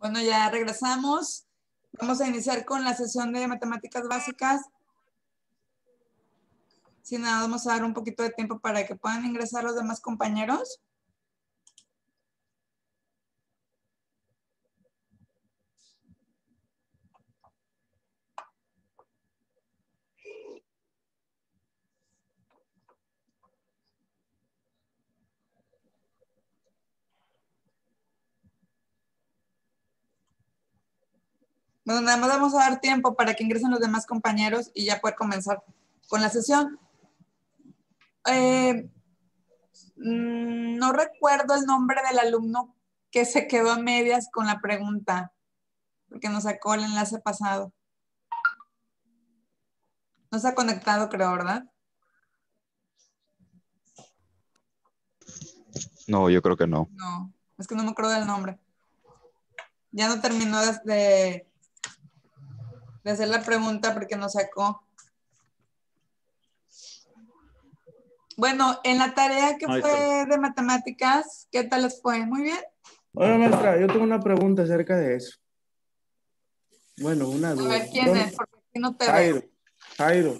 Bueno, ya regresamos. Vamos a iniciar con la sesión de matemáticas básicas. Sin nada, vamos a dar un poquito de tiempo para que puedan ingresar los demás compañeros. Bueno, nada más vamos a dar tiempo para que ingresen los demás compañeros y ya poder comenzar con la sesión. No recuerdo el nombre del alumno que se quedó a medias con la pregunta, porque nos sacó el enlace pasado. No se ha conectado, creo, ¿verdad? No, yo creo que no. No, es que no me acuerdo del nombre. Ya no terminó de hacer la pregunta porque nos sacó. Bueno, en la tarea que fue de matemáticas, ¿qué tal les fue? Muy bien. Hola, maestra, yo tengo una pregunta acerca de eso. Bueno, una duda. A ver, ¿quién es? Porque aquí no te veo. Jairo.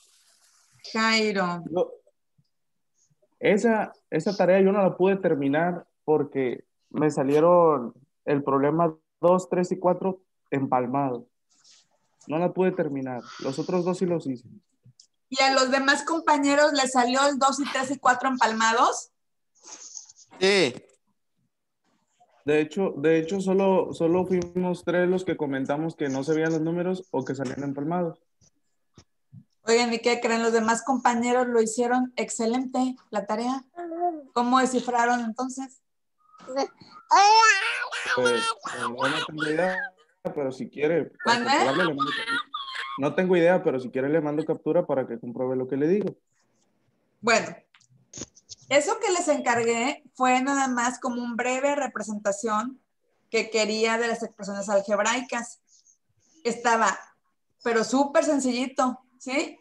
Esa tarea yo no la pude terminar porque me salieron el problema 2, 3 y 4 empalmados. No la pude terminar. Los otros dos sí los hice. ¿Y a los demás compañeros les salió el 2 y 3 y 4 empalmados? Sí. De hecho solo fuimos 3 los que comentamos que no se veían los números o que salían empalmados. Oigan, ¿y qué creen? Los demás compañeros lo hicieron excelente, la tarea. ¿Cómo descifraron entonces? Pues no tengo idea, pero si quiere, para ¿Mande? comprobarle, le mando captura. No tengo idea, pero si quiere le mando captura para que compruebe lo que le digo. Bueno, eso que les encargué fue nada más como un breve representación que quería de las expresiones algebraicas. Estaba, pero súper sencillito, ¿sí?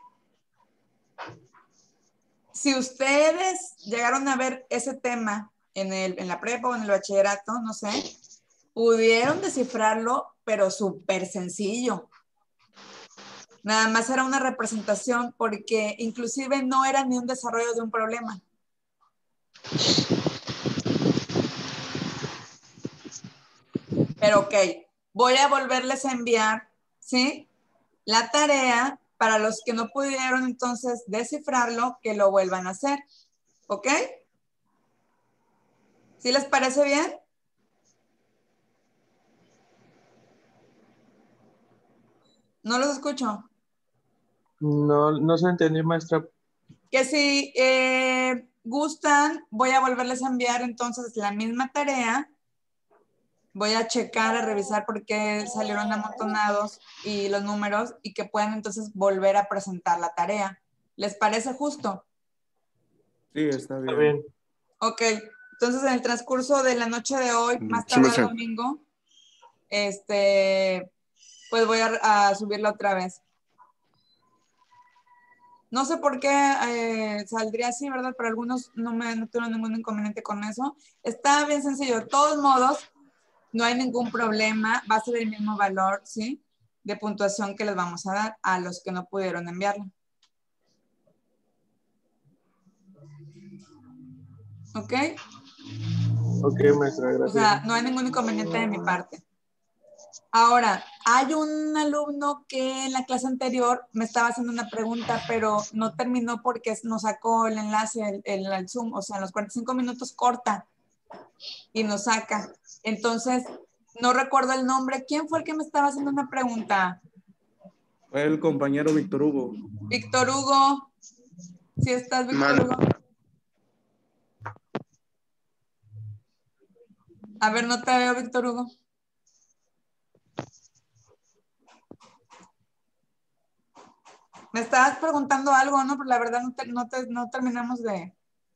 Si ustedes llegaron a ver ese tema en la prepa o en el bachillerato, no sé, pudieron descifrarlo, pero súper sencillo. Nada más era una representación porque inclusive no era ni un desarrollo de un problema. Pero ok, voy a volverles a enviar, ¿sí? La tarea para los que no pudieron entonces descifrarlo, que lo vuelvan a hacer, ¿ok? ¿Sí les parece bien? No los escucho. No se entendió, maestra. Que si gustan, voy a volverles a enviar entonces la misma tarea. Voy a checar, a revisar por qué salieron amontonados y los números y que puedan entonces volver a presentar la tarea. ¿Les parece justo? Sí, está bien. Está bien. Ok, entonces en el transcurso de la noche de hoy, más Sí, tarde el maestra. domingo, pues voy a subirlo otra vez. No sé por qué saldría así, ¿verdad? Pero algunos no tuvieron ningún inconveniente con eso. Está bien sencillo. De todos modos, no hay ningún problema. Va a ser el mismo valor, ¿sí? De puntuación que les vamos a dar a los que no pudieron enviarlo. ¿Ok? Ok, maestra, O gracias. sea, no hay ningún inconveniente de mi parte. Ahora, hay un alumno que en la clase anterior me estaba haciendo una pregunta, pero no terminó porque nos sacó el enlace, el Zoom, o sea, en los 45 minutos corta y nos saca. Entonces, no recuerdo el nombre. ¿Quién fue el que me estaba haciendo una pregunta? Fue el compañero Víctor Hugo. Víctor Hugo. ¿Sí estás, Víctor Hugo? A ver, no te veo, Víctor Hugo. Me estabas preguntando algo, ¿no? Pero la verdad no terminamos de...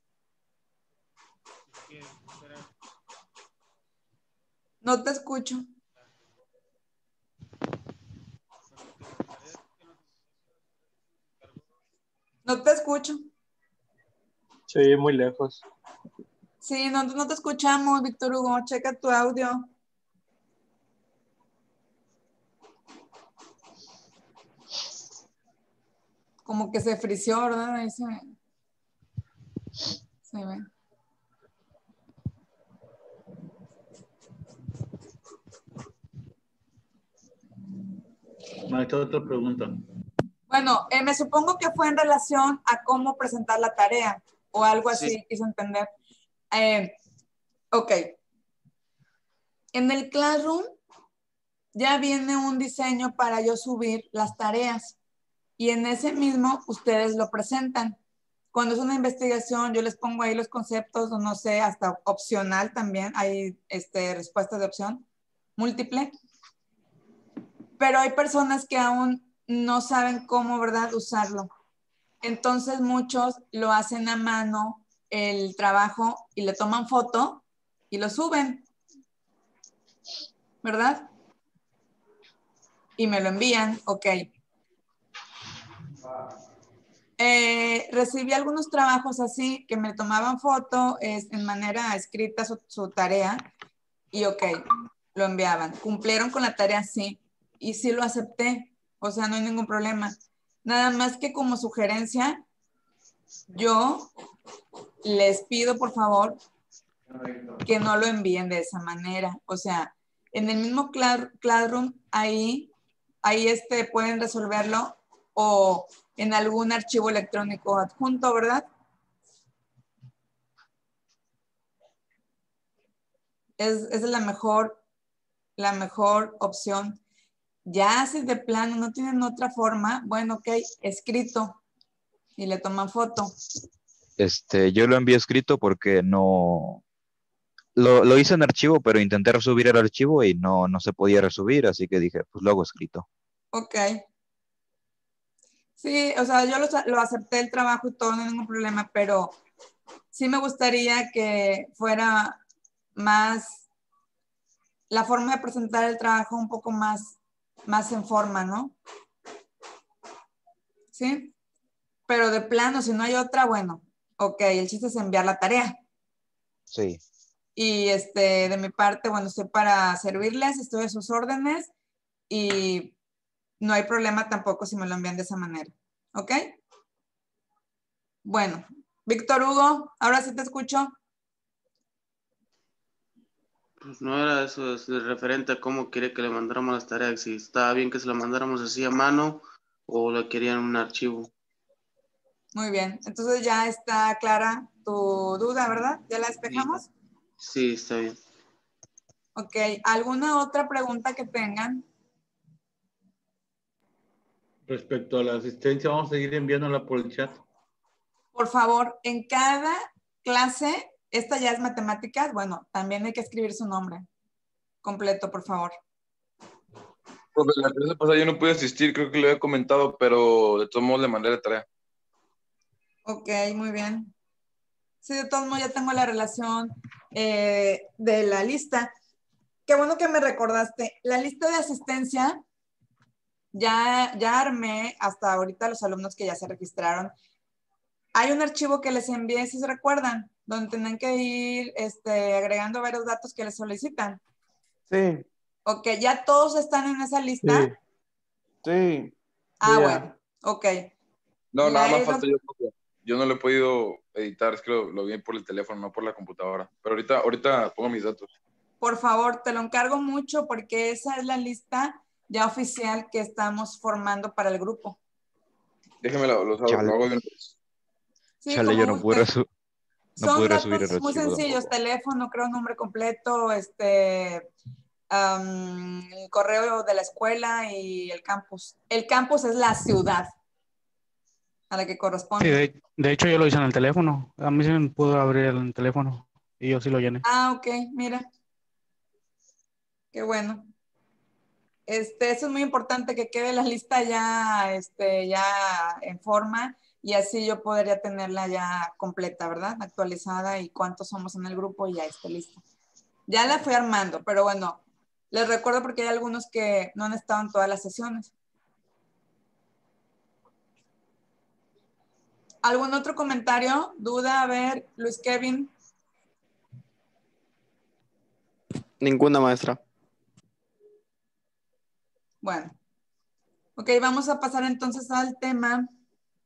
No te escucho. No te escucho. Se oye muy lejos. Sí, no te escuchamos, Víctor Hugo. Checa tu audio. Como que se frició, ¿verdad? Ahí se ve. Maestra, otra pregunta. Bueno, me supongo que fue en relación a cómo presentar la tarea o algo así, Sí. quiso entender. Ok. En el Classroom ya viene un diseño para yo subir las tareas y en ese mismo ustedes lo presentan. Cuando es una investigación, yo les pongo ahí los conceptos, o no sé, hasta opcional también, hay respuestas de opción múltiple. Pero hay personas que aún no saben cómo, ¿verdad?, usarlo. Entonces muchos lo hacen a mano el trabajo y le toman foto y lo suben, ¿verdad? Y me lo envían, ok. Recibí algunos trabajos así que me tomaban foto en manera escrita su tarea y ok, lo enviaban. Cumplieron con la tarea, sí, y sí lo acepté, o sea, no hay ningún problema. Nada más que como sugerencia, yo les pido por favor que no lo envíen de esa manera. O sea, en el mismo Classroom, ahí pueden resolverlo o en algún archivo electrónico adjunto, ¿verdad? Esa es la mejor opción. Ya si de plano no tienen otra forma, bueno, ok, escrito y le toman foto. Yo lo envié escrito porque no... Lo hice en archivo, pero intenté resubir el archivo y no se podía resubir, así que dije, pues lo hago escrito. Ok. Sí, o sea, yo lo acepté el trabajo y todo, no hay ningún problema, pero sí me gustaría que fuera más, la forma de presentar el trabajo un poco más en forma, ¿no? ¿Sí? Pero de plano, si no hay otra, bueno, ok, el chiste es enviar la tarea. Sí. Y de mi parte, bueno, estoy para servirles, estoy a sus órdenes y no hay problema tampoco si me lo envían de esa manera. ¿Ok? Bueno, Víctor Hugo, ahora sí te escucho. Pues no era eso, es referente a cómo quiere que le mandáramos las tareas, si estaba bien que se la mandáramos así a mano o la querían en un archivo. Muy bien, entonces ya está clara tu duda, ¿verdad? ¿Ya la despejamos? Sí, está bien. Ok, ¿alguna otra pregunta que tengan? Respecto a la asistencia, vamos a seguir enviándola por el chat. Por favor, en cada clase, esta ya es matemáticas, bueno, también hay que escribir su nombre completo, por favor. Profe, la clase pasada yo no pude asistir, creo que lo había comentado, pero de todos modos le mandé la tarea. Ok, muy bien. Sí, de todos modos ya tengo la relación de la lista. Qué bueno que me recordaste. La lista de asistencia ya armé hasta ahorita los alumnos que ya se registraron. Hay un archivo que les envié, si se recuerdan, donde tienen que ir agregando varios datos que les solicitan. Sí, Ok, ¿ya todos están en esa lista? sí. Ah, Ya. bueno, ok. No, Ya nada más he falta yo, profe. Yo no lo he podido editar, es que lo vi por el teléfono, no por la computadora. Pero ahorita pongo mis datos. Por favor, te lo encargo mucho porque esa es la lista ya oficial que estamos formando para el grupo. Déjeme lo Chale, hago de una vez. Sí, chale, yo como guste. no Son pude resubir el datos muy archivo sencillos, tampoco. teléfono, creo, nombre completo, el correo de la escuela y el campus. El campus es la ciudad a la que Sí, corresponde. de hecho yo lo hice en el teléfono. A mí se me pudo abrir el teléfono y yo sí lo llené. Ah, ok, mira. Qué bueno. Eso es muy importante que quede la lista ya, ya en forma y así yo podría tenerla ya completa, ¿verdad? Actualizada y cuántos somos en el grupo y ya esté lista. Ya la fui armando, pero bueno, les recuerdo porque hay algunos que no han estado en todas las sesiones. ¿Algún otro comentario? ¿Duda? A ver, Luis Kevin. Ninguna, maestra. Bueno. Ok, vamos a pasar entonces al tema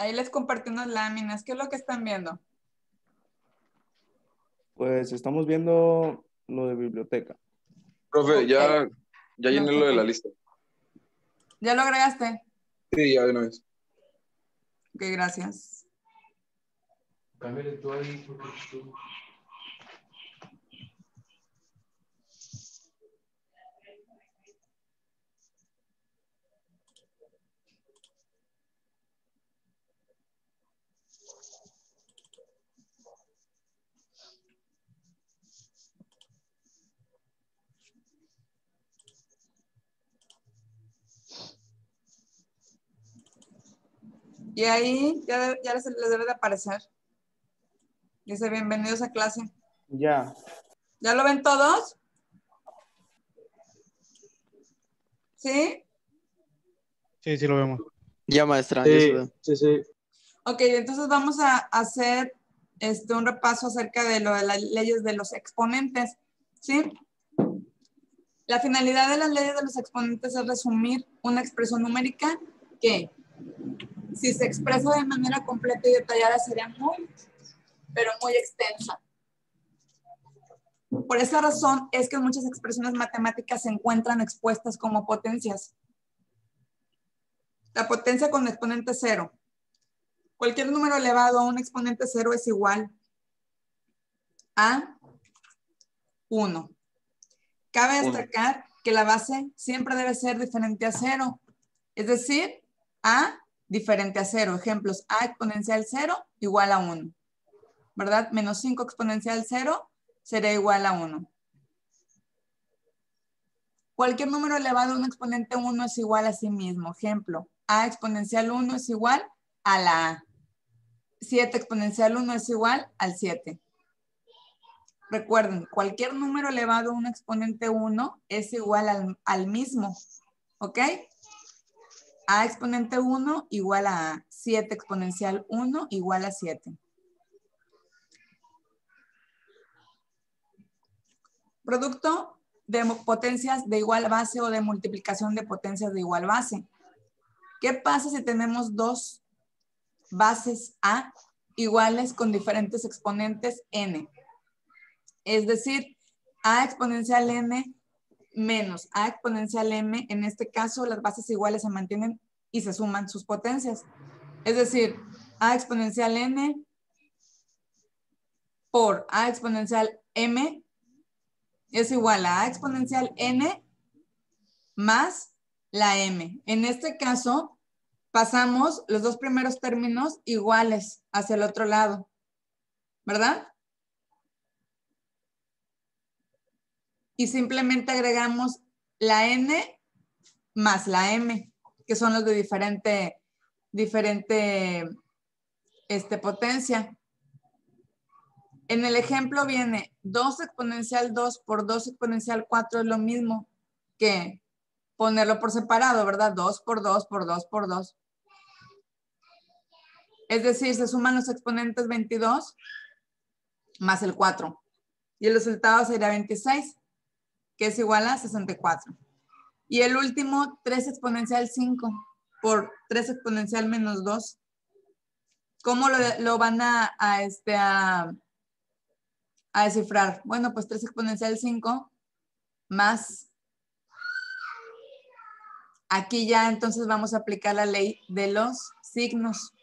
Ahí les compartí unas láminas. ¿Qué es lo que están viendo? Pues estamos viendo lo de biblioteca. Profe, Ok. ya llené No, lo de ok. la lista. ¿Ya lo agregaste? Sí, ya de una vez. Ok, gracias. Cámbiale tú ahí, porque tú. Y ahí ya les debe de aparecer. Dice, bienvenidos a clase. Ya. ¿Ya lo ven todos? ¿Sí? Sí, sí lo vemos. Ya, maestra, ya se Sí, ve. sí, sí. Ok, entonces vamos a hacer un repaso acerca de lo de las leyes de los exponentes. ¿Sí? La finalidad de las leyes de los exponentes es resumir una expresión numérica que, si se expresa de manera completa y detallada, sería muy, pero muy extensa. Por esa razón es que muchas expresiones matemáticas se encuentran expuestas como potencias. La potencia con exponente cero. Cualquier número elevado a un exponente cero es igual a 1. Cabe destacar que la base siempre debe ser diferente a 0, es decir, a diferente a 0. Ejemplos, a exponencial 0 igual a 1, ¿verdad? Menos 5 exponencial 0 será igual a 1. Cualquier número elevado a un exponente 1 es igual a sí mismo. Ejemplo, a exponencial 1 es igual a la a. 7 exponencial 1 es igual al 7. Recuerden, cualquier número elevado a un exponente 1 es igual al mismo, ¿ok? A exponente 1 igual a 7 exponencial 1 igual a 7. Producto de potencias de igual base o de multiplicación de potencias de igual base. ¿Qué pasa si tenemos dos bases A iguales con diferentes exponentes n? Es decir, a exponencial n menos a exponencial m, en este caso las bases iguales se mantienen y se suman sus potencias. Es decir, a exponencial n por a exponencial m es igual a exponencial n más la m. En este caso, pasamos los dos primeros términos iguales hacia el otro lado, ¿verdad? Y simplemente agregamos la n más la m, que son los de diferente potencia. En el ejemplo viene 2 exponencial 2 por 2 exponencial 4 es lo mismo que ponerlo por separado, ¿verdad? 2 por 2 por 2 por 2. Es decir, se suman los exponentes 22 más el 4. Y el resultado sería 26, que es igual a 64. Y el último, 3 exponencial 5 por 3 exponencial menos 2. ¿Cómo lo van a descifrar? Bueno, pues 3 exponencial 5 más. Aquí ya entonces vamos a aplicar la ley de los signos.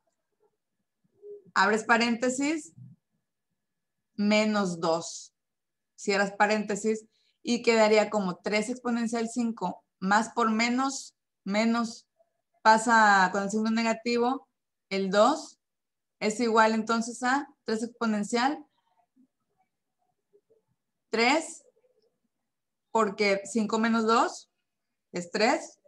Abres paréntesis, menos 2. Cierras paréntesis y quedaría como 3 exponencial 5 más por menos, pasa con el signo negativo, el 2 es igual entonces a 3 exponencial 3, porque 5 menos 2 es 3,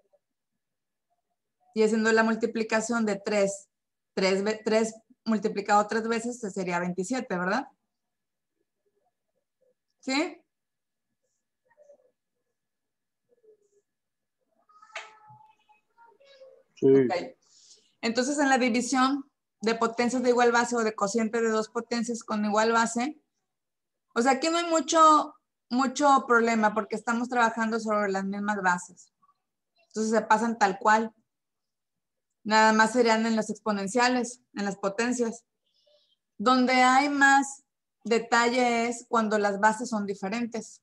y haciendo la multiplicación de 3 multiplicado 3 veces sería 27, ¿verdad? ¿Sí? Sí. Ok. Entonces, en la división de potencias de igual base o de cociente de dos potencias con igual base, o sea, aquí no hay mucho problema porque estamos trabajando sobre las mismas bases. Entonces, se pasan tal cual. Nada más serían en los exponenciales, en las potencias. Donde hay más detalle es cuando las bases son diferentes.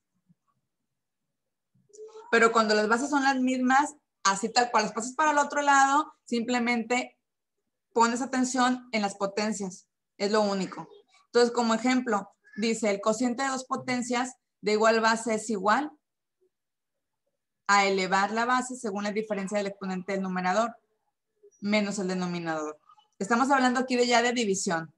Pero cuando las bases son las mismas, así tal cual las pasas para el otro lado, simplemente pones atención en las potencias. Es lo único. Entonces, como ejemplo, dice el cociente de dos potencias de igual base es igual a elevar la base según la diferencia del exponente del numerador menos el denominador. Estamos hablando aquí ya de división.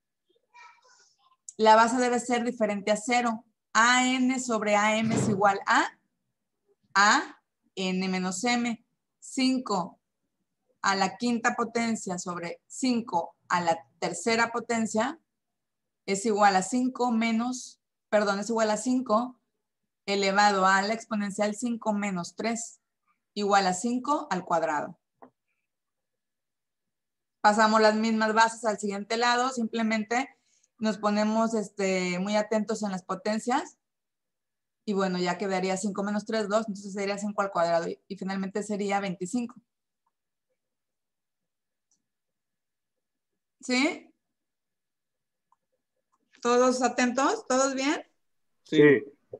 La base debe ser diferente a 0. AN sobre AM es igual a N menos M. 5 a la quinta potencia sobre 5 a la tercera potencia es igual a 5 menos, perdón, es igual a 5 elevado a la exponencial 5 menos 3 igual a 5 al cuadrado. Pasamos las mismas bases al siguiente lado, simplemente nos ponemos muy atentos en las potencias y bueno, ya quedaría 5 menos 3, 2, entonces sería 5 al cuadrado y finalmente sería 25. ¿Sí? ¿Todos atentos? ¿Todos bien? Sí.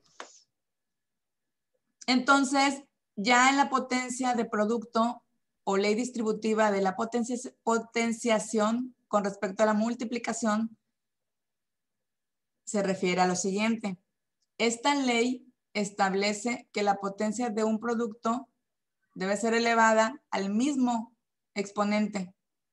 Entonces, ya en la potencia de producto o ley distributiva de la potenciación con respecto a la multiplicación, se refiere a lo siguiente. Esta ley establece que la potencia de un producto debe ser elevada al mismo exponente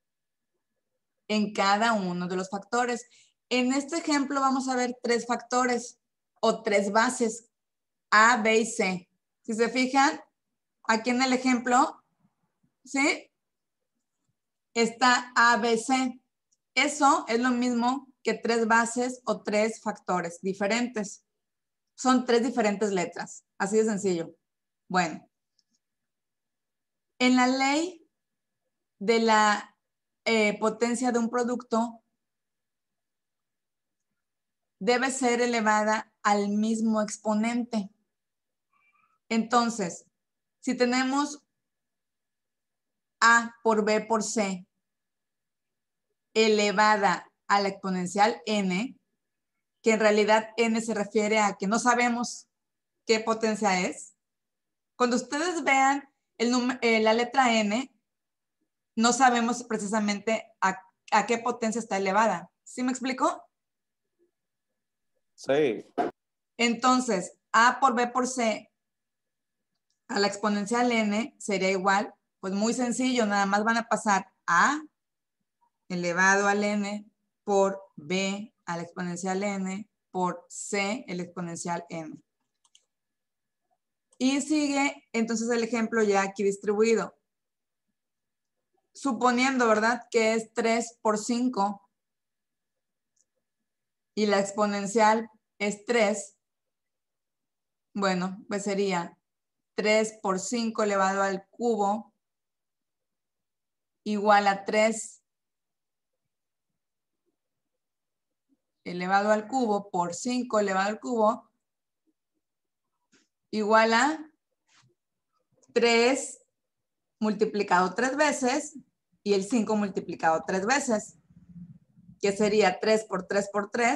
en cada uno de los factores. En este ejemplo vamos a ver 3 factores o 3 bases, A, B y C. Si se fijan, aquí en el ejemplo, ¿sí? Está A, B, C. Eso es lo mismo que 3 bases o 3 factores diferentes. Son 3 diferentes letras. Así de sencillo. Bueno. En la ley de la potencia de un producto debe ser elevada al mismo exponente. Entonces, si tenemos A por B por C elevada a la exponencial n, que en realidad n se refiere a que no sabemos qué potencia es. Cuando ustedes vean la letra n, no sabemos precisamente a qué potencia está elevada. ¿Sí me explico? Sí. Entonces, A por B por C a la exponencial n sería igual, pues muy sencillo, nada más van a pasar A elevado al n por B a la exponencial n por C el exponencial n. Y sigue entonces el ejemplo ya aquí distribuido. Suponiendo, ¿verdad? Que es 3 por 5 y la exponencial es 3. Bueno, pues sería 3 por 5 elevado al cubo igual a 3 elevado al cubo por 5 elevado al cubo igual a 3 multiplicado 3 veces y el 5 multiplicado 3 veces, que sería 3 por 3 por 3,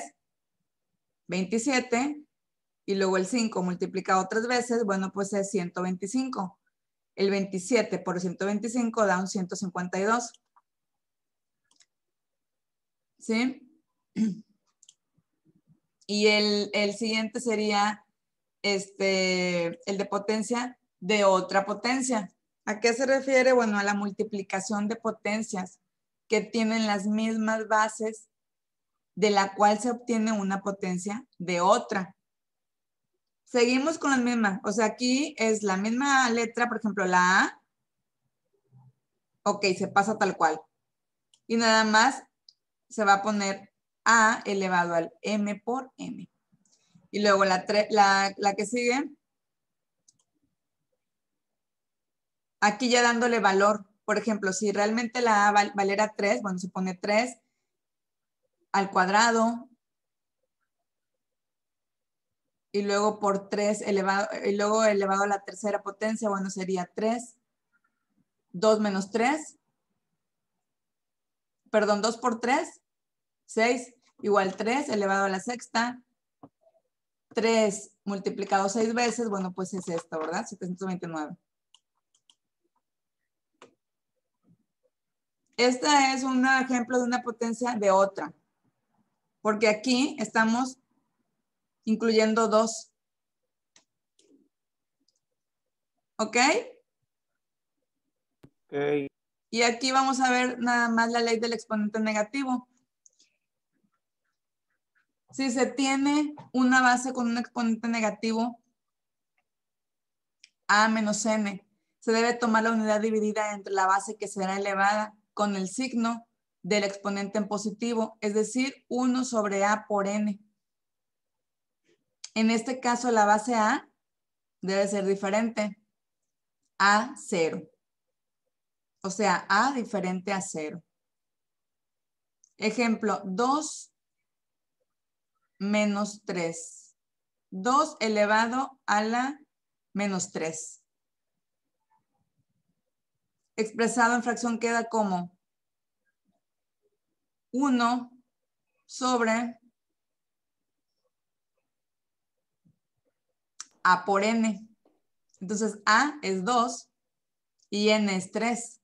27, y luego el 5 multiplicado 3 veces, bueno, pues es 125. El 27 por 125 da un 152. ¿Sí? Y el siguiente sería el de potencia de otra potencia. ¿A qué se refiere? Bueno, a la multiplicación de potencias que tienen las mismas bases de la cual se obtiene una potencia de otra. Seguimos con las mismas. O sea, aquí es la misma letra, por ejemplo, la A. Ok, se pasa tal cual. Y nada más se va a poner A elevado al M por M. Y luego la que sigue, aquí ya dándole valor. Por ejemplo, si realmente la A valiera 3, bueno, se pone 3 al cuadrado. Y luego por 3 elevado, y luego elevado a la tercera potencia, bueno, sería 3. 2 menos 3. perdón, 2 por 3, 6 igual 3 elevado a la sexta. 3 multiplicado 6 veces, bueno, pues es esto, ¿verdad? 729. Este es un ejemplo de una potencia de otra, porque aquí estamos incluyendo 2. ¿Ok? Ok. Y aquí vamos a ver nada más la ley del exponente negativo. Si se tiene una base con un exponente negativo, a menos n, se debe tomar la unidad dividida entre la base que será elevada con el signo del exponente en positivo, es decir, 1 sobre a por n. En este caso, la base a debe ser diferente a 0. O sea, a diferente a 0. Ejemplo, 2 menos 3. 2 elevado a la menos 3. Expresado en fracción queda como 1 sobre a por n. Entonces, a es 2 y n es 3.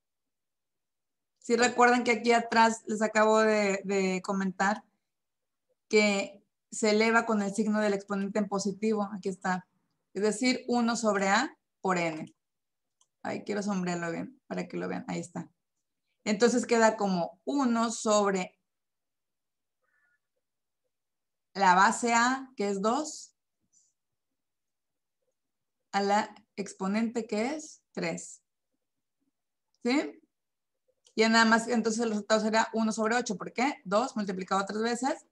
Si recuerdan que aquí atrás les acabo de comentar que se eleva con el signo del exponente en positivo. Aquí está. Es decir, 1 sobre a por n. Ahí quiero sombrearlo bien para que lo vean. Ahí está. Entonces queda como 1 sobre la base a, que es 2, a la exponente que es 3. ¿Sí? Y nada más, entonces el resultado será 1 sobre 8. ¿Por qué? 2 multiplicado 3 veces.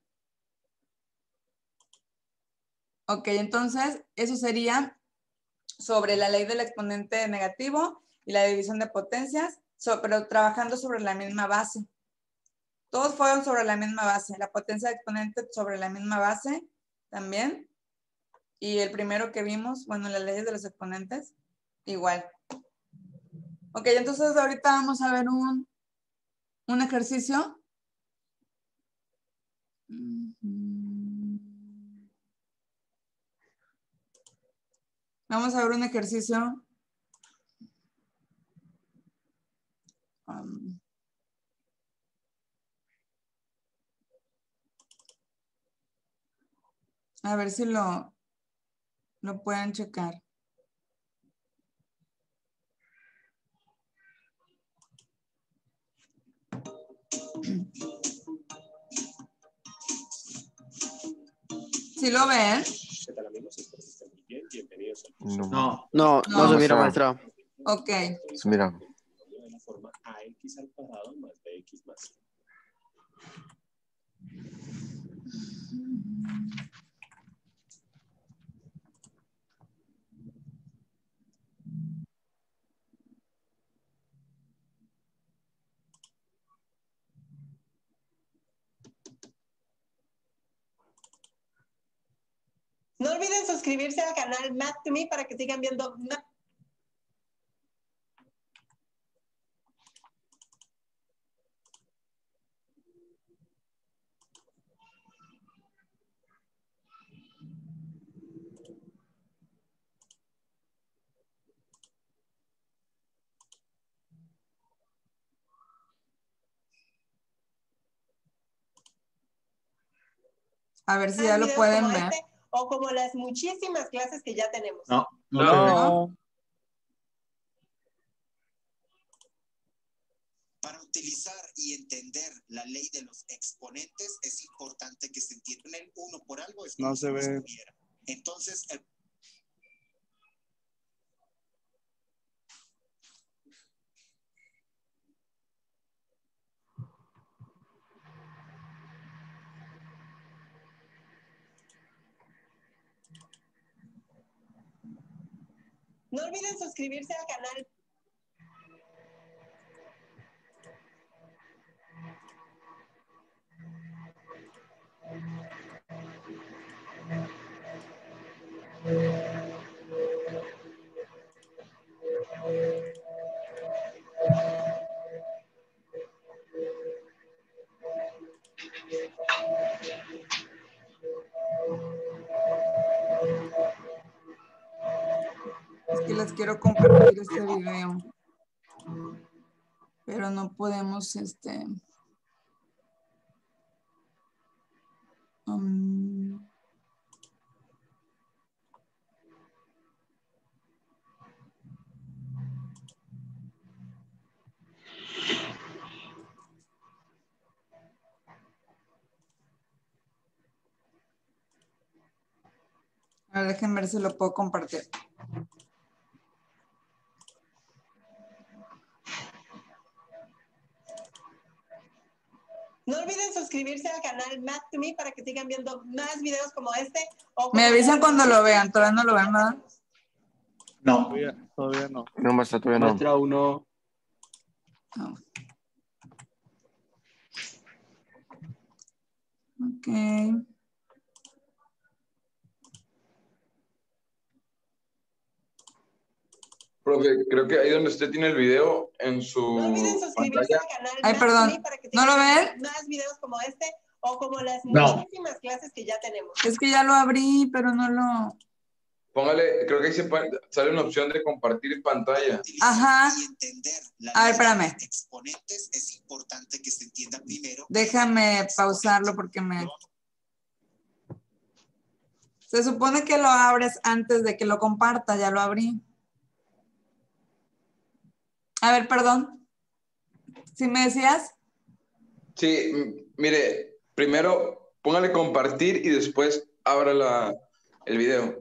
Ok, entonces eso sería sobre la ley del exponente negativo y la división de potencias, pero trabajando sobre la misma base. Todos fueron sobre la misma base. La potencia de exponente sobre la misma base también. Y el primero que vimos, bueno, las leyes de los exponentes, igual. Ok, entonces ahorita vamos a ver un ejercicio. Vamos a ver un ejercicio. A ver si lo pueden checar. ¿Sí lo ven? No. No, no se mira, maestra. Ok. Se mira. No olviden suscribirse al canal Math to Me para que sigan viendo Math. A ver si ya lo pueden ver. O como las muchísimas clases que ya tenemos. No, No. Para utilizar y entender la ley de los exponentes es importante que se entienda el 1 por algo. Es No se ve. Entonces, No olviden suscribirse al canal. que les quiero compartir este video. Pero no podemos, a ver, déjenme ver si lo puedo compartir. No olviden suscribirse al canal Math to Me para que sigan viendo más videos como este. Me avisan cuando lo vean, todavía no lo ven, ¿verdad? No. Todavía no. No, maestra, todavía no. Maestra 1. No. Ok. Profe, creo que ahí donde usted tiene el video en su No olviden suscribirse pantalla. al canal Ay, Math perdón. to Me para que ¿No sigan lo viendo ven? más videos como este o como las No. muchísimas clases que ya tenemos. Es que ya lo abrí, pero no lo... Póngale, creo que ahí sale una opción de compartir pantalla. Ajá. Y entender la A ver, ley de espérame. los exponentes es importante que se entienda primero. Déjame pausarlo porque me... Se supone que lo abres antes de que lo comparta, ya lo abrí. A ver, perdón. ¿Sí me decías? Sí, mire, primero póngale compartir y después abra el video.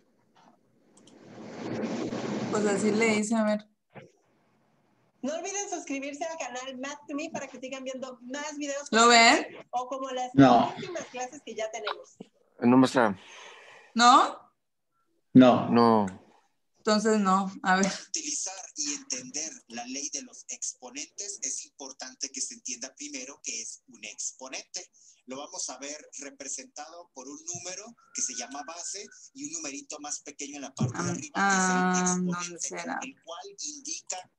Pues así le hice, a ver. No olviden suscribirse al canal Math to Me para que sigan viendo más videos ¿Lo como ven? este o como las No. muchísimas clases que ya tenemos. No, maestra. ¿No? No. No. Entonces no. A ver. Utilizar y entender la ley de los exponentes es importante que se entienda primero que es un exponente. Lo vamos a ver representado por un número que se llama base y un numerito más pequeño en la parte de arriba que es el ¿dónde exponente, será? el cual indica...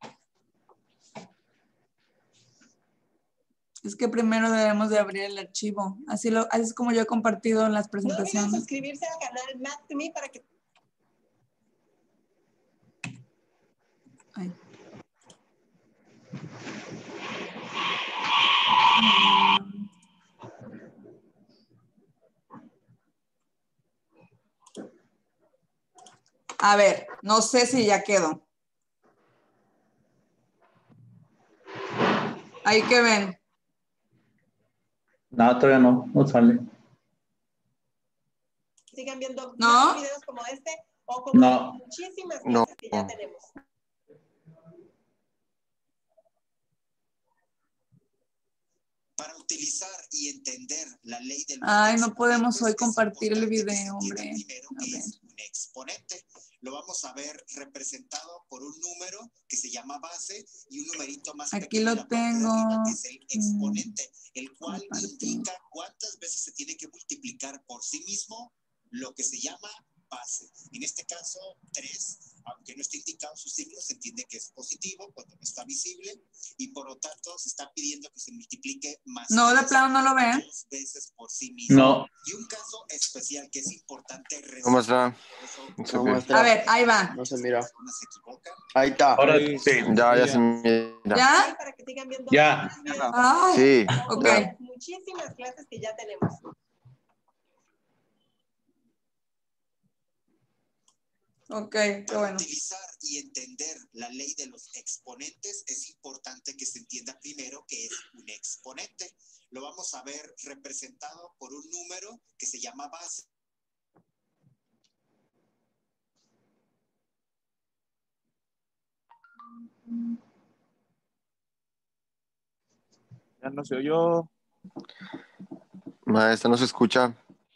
Es que primero debemos de abrir el archivo. Así es como yo he compartido las No olviden presentaciones. suscribirse al canal Math to Me para que... Ay. A ver, no sé si ya quedó. Ahí que ven. No, todavía no. No sale. sigan viendo ¿No? más videos como este o como No. muchísimas No. clases que ya tenemos. Para utilizar y entender la ley de los Ay, no podemos exponentes, hoy es compartir el importante que se video, entienda hombre. primero A que ver. es un exponente. Lo vamos a ver representado por un número que se llama base y un numerito más Aquí pequeño lo en la parte de tengo. arriba que es el exponente, el cual Compartir. indica cuántas veces se tiene que multiplicar por sí mismo lo que se llama base. En este caso, 3, aunque no esté indicado su signo, se entiende que es positivo cuando no está visible y por lo tanto se está pidiendo que se multiplique más No, de 3 plano no lo ven. 2 veces por sí mismo. No. Y un caso especial que es importante ¿Cómo está? por eso, No, A ver, ahí va. No se mira. personas se equivocan. Ahí está. Ahora Sí. sí. Ya se mira. ¿Ya? Para que sigan viendo Ya. más videos Ay, Sí. o como ok. las muchísimas clases que ya tenemos. Ok, qué Para bueno. utilizar y entender la ley de los exponentes, es importante que se entienda primero que es un exponente. Lo vamos a ver representado por un número que se llama base. Ya no se oyó. Maestra, no se escucha.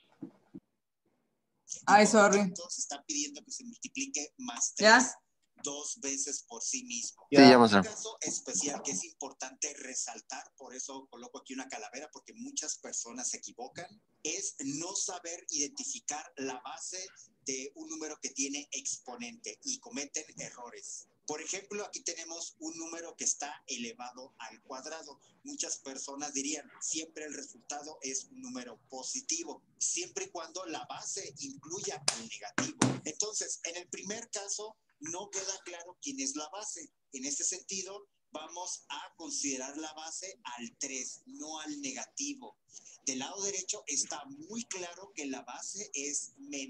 Ay, Y por lo sorry. tanto, se está pidiendo que se multiplique más 3 ¿Ya? 2 veces por sí mismo. Sí, ya, Un maestra. caso especial que es importante resaltar, por eso coloco aquí una calavera, porque muchas personas se equivocan, es no saber identificar la base de un número que tiene exponente y cometen errores. Por ejemplo, aquí tenemos un número que está elevado al cuadrado. Muchas personas dirían, siempre el resultado es un número positivo, siempre y cuando la base incluya al negativo. Entonces, en el primer caso, no queda claro quién es la base. En este sentido, vamos a considerar la base al 3, no al negativo. Del lado derecho está muy claro que la base es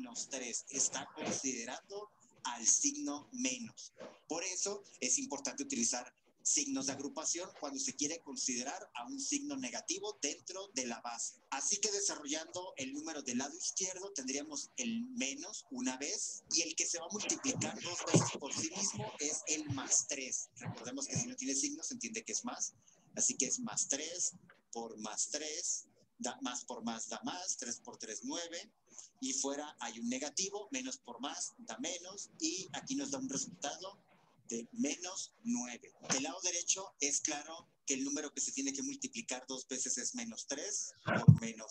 -3, está considerando al signo menos. Por eso es importante utilizar signos de agrupación cuando se quiere considerar a un signo negativo dentro de la base. Así que desarrollando el número del lado izquierdo tendríamos el menos una vez y el que se va a multiplicar 2 veces por sí mismo es el +3. Recordemos que si no tiene signo se entiende que es más, así que es +3 por +3, más por más da más, 3 por 3, 9, y fuera hay un negativo, menos por más da menos, y aquí nos da un resultado de -9. Del lado derecho es claro que el número que se tiene que multiplicar 2 veces es -3 por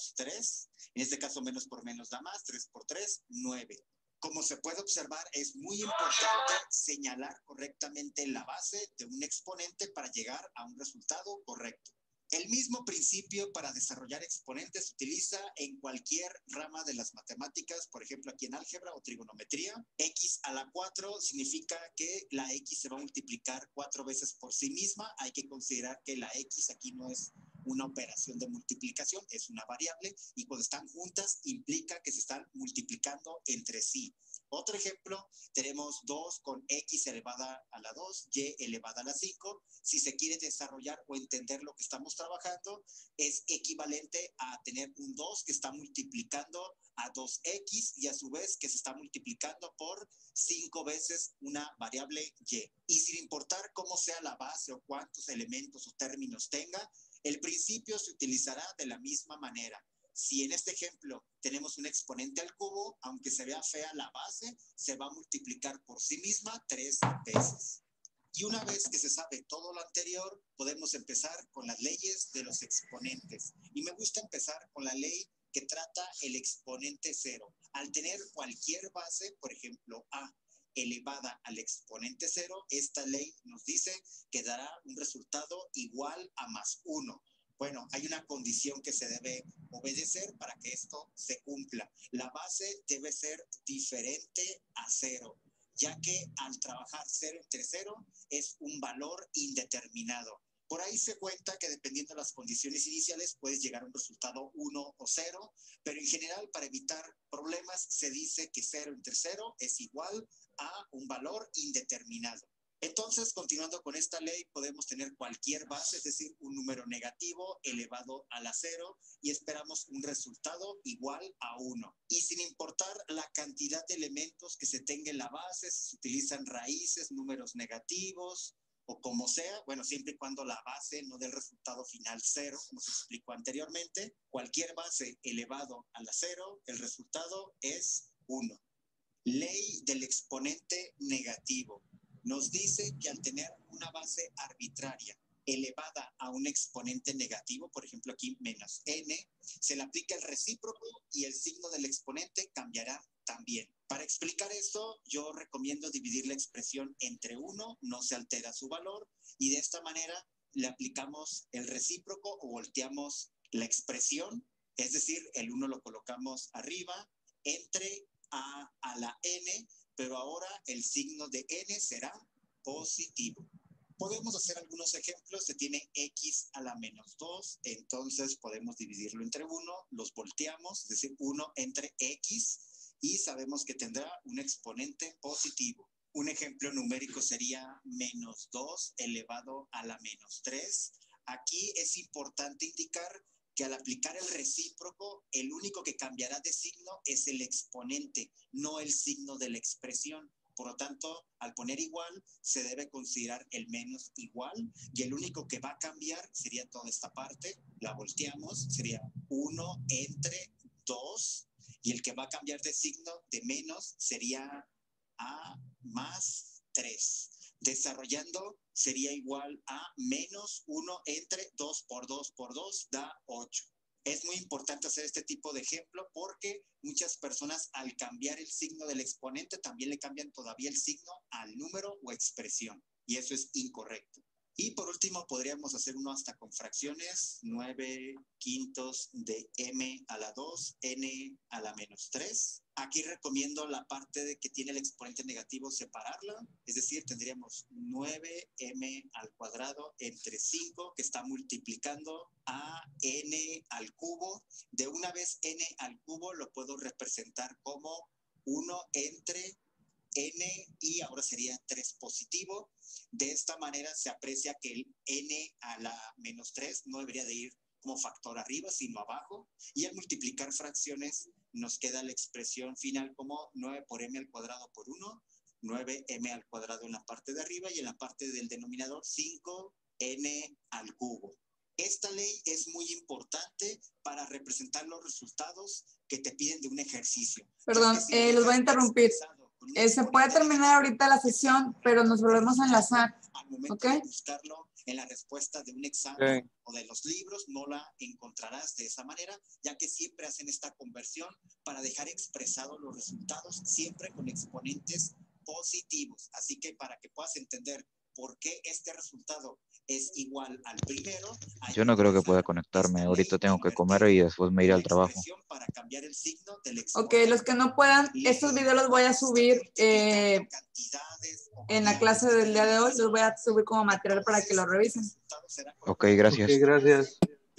-3. En este caso, menos por menos da más, 3 por 3, 9. Como se puede observar, es muy importante señalar correctamente la base de un exponente para llegar a un resultado correcto. El mismo principio para desarrollar exponentes se utiliza en cualquier rama de las matemáticas, por ejemplo aquí en álgebra o trigonometría. X a la 4 significa que la X se va a multiplicar 4 veces por sí misma. Hay que considerar que la X aquí no es una operación de multiplicación, es una variable, y cuando están juntas implica que se están multiplicando entre sí. Otro ejemplo, tenemos 2 con X elevada a la 2, Y elevada a la 5. Si se quiere desarrollar o entender lo que estamos trabajando, es equivalente a tener un 2 que está multiplicando a 2X y a su vez que se está multiplicando por 5 veces una variable Y. Y sin importar cómo sea la base o cuántos elementos o términos tenga, el principio se utilizará de la misma manera. Si en este ejemplo tenemos un exponente al cubo, aunque se vea fea la base, se va a multiplicar por sí misma 3 veces. Y una vez que se sabe todo lo anterior, podemos empezar con las leyes de los exponentes. Y me gusta empezar con la ley que trata el exponente 0. Al tener cualquier base, por ejemplo, A elevada al exponente 0, esta ley nos dice que dará un resultado igual a +1. Bueno, hay una condición que se debe obedecer para que esto se cumpla. La base debe ser diferente a 0, ya que al trabajar 0 entre 0 es un valor indeterminado. Por ahí se cuenta que dependiendo de las condiciones iniciales puedes llegar a un resultado 1 o 0, pero en general para evitar problemas se dice que 0 entre 0 es igual a un valor indeterminado. Entonces, continuando con esta ley, podemos tener cualquier base, es decir, un número negativo elevado a la 0 y esperamos un resultado igual a 1. Y sin importar la cantidad de elementos que se tenga en la base, si se utilizan raíces, números negativos o como sea, bueno, siempre y cuando la base no dé el resultado final 0, como se explicó anteriormente, cualquier base elevado a la 0, el resultado es 1. Ley del exponente negativo. Nos dice que al tener una base arbitraria elevada a un exponente negativo, por ejemplo aquí -n, se le aplica el recíproco y el signo del exponente cambiará también. Para explicar esto, yo recomiendo dividir la expresión entre 1, no se altera su valor, y de esta manera le aplicamos el recíproco o volteamos la expresión, es decir, el 1 lo colocamos arriba, entre a la n, pero ahora el signo de n será positivo. Podemos hacer algunos ejemplos. Se tiene x a la -2, entonces podemos dividirlo entre 1, los volteamos, es decir, 1 entre x, y sabemos que tendrá un exponente positivo. Un ejemplo numérico sería -2 elevado a la -3. Aquí es importante indicar que al aplicar el recíproco, el único que cambiará de signo es el exponente, no el signo de la expresión. Por lo tanto, al poner igual, se debe considerar el menos igual, y el único que va a cambiar sería toda esta parte, la volteamos, sería 1 entre 2, y el que va a cambiar de signo de menos sería a +3. Desarrollando sería igual a -1 entre 2 por 2 por 2 da 8. Es muy importante hacer este tipo de ejemplo porque muchas personas al cambiar el signo del exponente también le cambian todavía el signo al número o expresión, y eso es incorrecto. Y por último, podríamos hacer uno hasta con fracciones, 9/5 de m a la 2, n a la menos 3. Aquí recomiendo la parte de que tiene el exponente negativo separarla, es decir, tendríamos 9m al cuadrado entre 5, que está multiplicando a n al cubo. De una vez n al cubo lo puedo representar como 1 entre n y ahora sería 3 positivo. De esta manera se aprecia que el n a la menos 3 no debería de ir como factor arriba, sino abajo. Y al multiplicar fracciones nos queda la expresión final como 9 por m al cuadrado por 1, 9m al cuadrado en la parte de arriba y en la parte del denominador 5n al cubo. Esta ley es muy importante para representar los resultados que te piden de un ejercicio. Perdón, los voy a interrumpir. Se puede terminar ahorita la sesión, pero nos volvemos a enlazar. Al momento ¿Ok? de buscarlo en la respuesta de un examen o de los libros, no la encontrarás de esa manera, ya que siempre hacen esta conversión para dejar expresados los resultados, siempre con exponentes positivos. Así que para que puedas entender por qué este resultado es igual al primero, hay Yo no creo que pueda conectarme. Ahorita tengo que comer y después me iré al trabajo. para cambiar el signo del Ok, exponente. los que no puedan, estos videos los voy a subir en la clase del día de hoy. Los voy a subir como material para que lo revisen. Ok, gracias. Ok, gracias.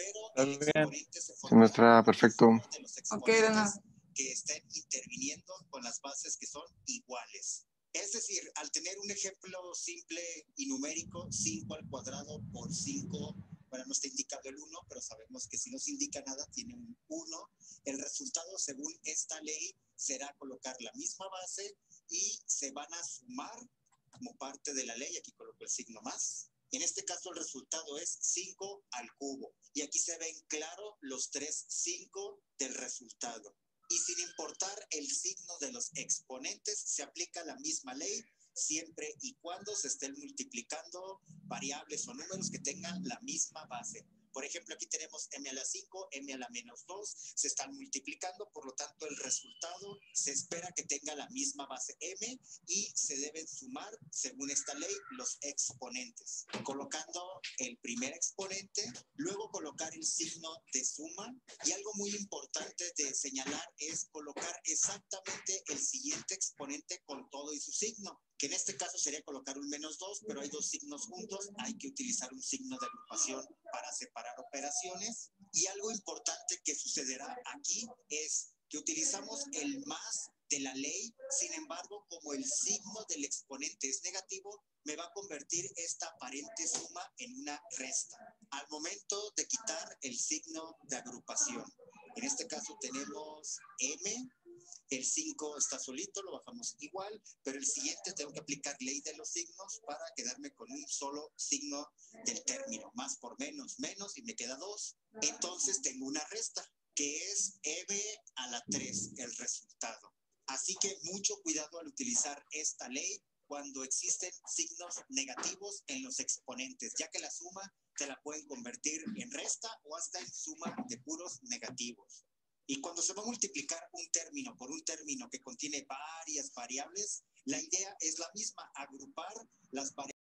Sí, maestra, perfecto. Ok, de nada. Que estén interviniendo con las bases que son iguales. Es decir, al tener un ejemplo simple y numérico, 5 al cuadrado por 5, bueno, no está indicado el 1, pero sabemos que si no se indica nada, tiene un 1. El resultado, según esta ley, será colocar la misma base y se van a sumar como parte de la ley. Aquí coloco el signo más. En este caso, el resultado es 5 al cubo. Y aquí se ven claro los 3 5 del resultado. Y sin importar el signo de los exponentes, se aplica la misma ley siempre y cuando se estén multiplicando variables o números que tengan la misma base. Por ejemplo, aquí tenemos m a la 5, m a la menos 2, se están multiplicando, por lo tanto el resultado se espera que tenga la misma base m y se deben sumar, según esta ley, los exponentes. Colocando el primer exponente, luego colocar el signo de suma y algo muy importante de señalar es colocar exactamente el siguiente exponente con todo y su signo, que en este caso sería colocar un menos 2, pero hay dos signos juntos, hay que utilizar un signo de agrupación para separar operaciones. Y algo importante que sucederá aquí es que utilizamos el más de la ley, sin embargo, como el signo del exponente es negativo, me va a convertir esta aparente suma en una resta. Al momento de quitar el signo de agrupación, en este caso tenemos m, el 5 está solito, lo bajamos igual, pero el siguiente tengo que aplicar ley de los signos para quedarme con un solo signo del término. Más por menos, menos, y me queda 2. Entonces tengo una resta, que es m a la 3, el resultado. Así que mucho cuidado al utilizar esta ley cuando existen signos negativos en los exponentes, ya que la suma te la pueden convertir en resta o hasta en suma de puros negativos. Y cuando se va a multiplicar un término por un término que contiene varias variables, la idea es la misma, agrupar las variables